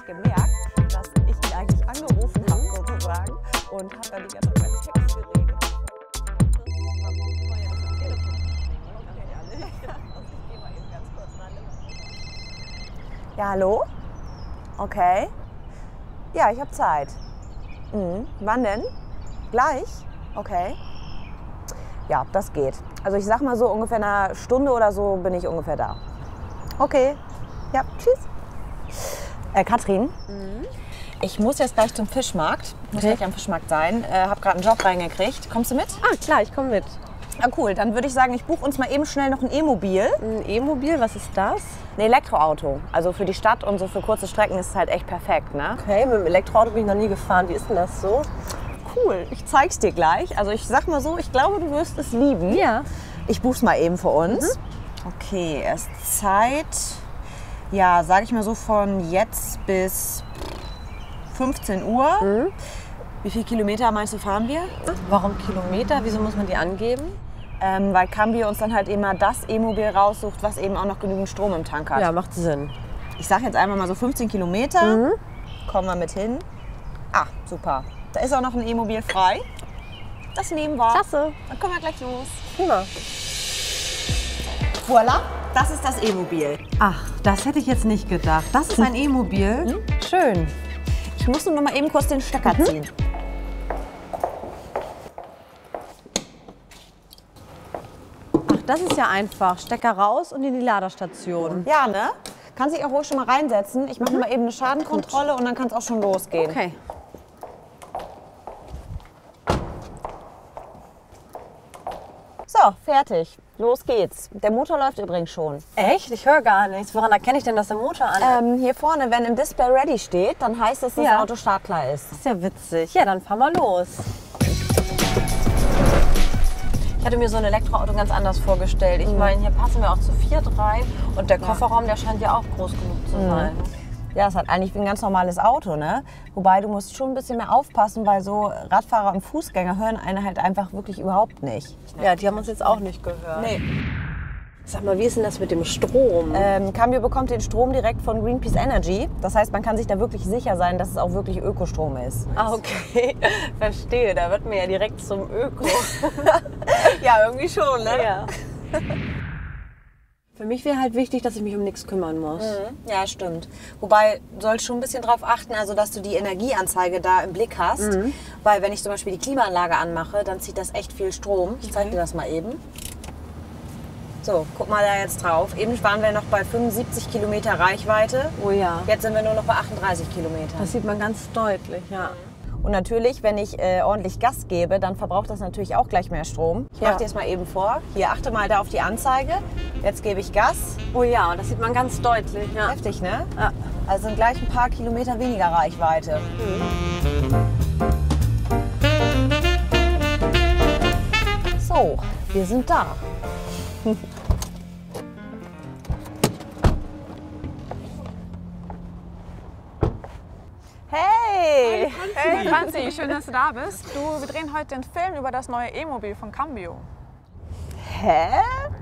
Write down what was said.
gemerkt, dass ich ihn eigentlich angerufen habe sozusagen und habe dann die ganze Zeit meinen Text geredet. Ja, hallo? Okay. Ja, ich habe Zeit. Wann denn? Gleich? Okay. Ja, das geht. Also ich sag mal so, ungefähr eine Stunde oder so bin ich ungefähr da. Okay. Ja, tschüss. Katrin, ich muss jetzt gleich zum Fischmarkt. Muss gleich am Fischmarkt sein. Hab gerade einen Job reingekriegt. Kommst du mit? Ah, klar, ich komme mit. Ja, cool. Dann würde ich sagen, ich buche uns mal eben schnell noch ein E-Mobil. Ein E-Mobil, was ist das? Ein Elektroauto. Also für die Stadt und so für kurze Strecken ist es halt echt perfekt, ne? Okay, mit dem Elektroauto bin ich noch nie gefahren. Wie ist denn das so? Cool. Ich zeig's dir gleich. Also ich sag mal so, ich glaube, du wirst es lieben. Ja. Ich buch's mal eben für uns. Okay, es ist Zeit, ja, sage ich mal so von jetzt bis 15 Uhr. Wie viele Kilometer meinst du, fahren wir? Warum Kilometer? Wieso muss man die angeben? Weil Cambio uns dann halt immer das E-Mobil raussucht, was eben auch noch genügend Strom im Tank hat. Ja, macht Sinn. Ich sage jetzt einmal mal so 15 Kilometer. Kommen wir mit hin. Ah, super. Da ist auch noch ein E-Mobil frei. Das nehmen wir. Klasse. Dann kommen wir gleich los. Prima. Voila, das ist das E-Mobil. Ach, das hätte ich jetzt nicht gedacht. Das ist ein E-Mobil. Schön. Ich muss nur noch mal eben kurz den Stecker ziehen. Ach, das ist ja einfach. Stecker raus und in die Ladestation. Ja, ne? Kann sich auch ruhig schon mal reinsetzen. Ich mache mal eben eine Schadenkontrolle und dann kann es auch schon losgehen. Okay. So, fertig. Los geht's. Der Motor läuft übrigens schon. Echt? Ich höre gar nichts. Woran erkenne ich denn, dass der Motor an ist? Hier vorne, wenn im Display ready steht, dann heißt es, dass das Auto startklar ist. Das ist ja witzig. Ja, dann fahr mal los. Ich hatte mir so ein Elektroauto ganz anders vorgestellt. Ich meine, hier passen wir auch zu viert rein und der Kofferraum, der scheint ja auch groß genug zu sein. Ja, es hat eigentlich wie ein ganz normales Auto, ne? Wobei du musst schon ein bisschen mehr aufpassen, weil so Radfahrer und Fußgänger hören einen halt einfach wirklich überhaupt nicht. Ja, die haben uns jetzt auch nicht gehört. Nee. Sag mal, wie ist denn das mit dem Strom? Cambio bekommt den Strom direkt von Greenpeace Energy. Das heißt, man kann sich da wirklich sicher sein, dass es auch wirklich Ökostrom ist. Ah, okay. Verstehe. Da wird mir ja direkt zum Öko. Ja, irgendwie schon, ne? Ja. Für mich wäre halt wichtig, dass ich mich um nichts kümmern muss. Ja, stimmt. Wobei, du sollst schon ein bisschen drauf achten, also dass du die Energieanzeige da im Blick hast. Weil wenn ich zum Beispiel die Klimaanlage anmache, dann zieht das echt viel Strom. Ich zeige dir das mal eben. So, guck mal da jetzt drauf. Eben waren wir noch bei 75 Kilometer Reichweite. Oh ja. Jetzt sind wir nur noch bei 38 Kilometern. Das sieht man ganz deutlich, ja. Und natürlich, wenn ich ordentlich Gas gebe, dann verbraucht das natürlich auch gleich mehr Strom. Ich mache dir das mal eben vor. Hier, achte mal da auf die Anzeige. Jetzt gebe ich Gas. Oh ja, und das sieht man ganz deutlich, ja. Heftig, ne? Ja. Also sind gleich ein paar Kilometer weniger Reichweite. So, wir sind da. Hey! Hey Franzi, schön, dass du da bist. Wir drehen heute den Film über das neue E-Mobil von Cambio. Hä?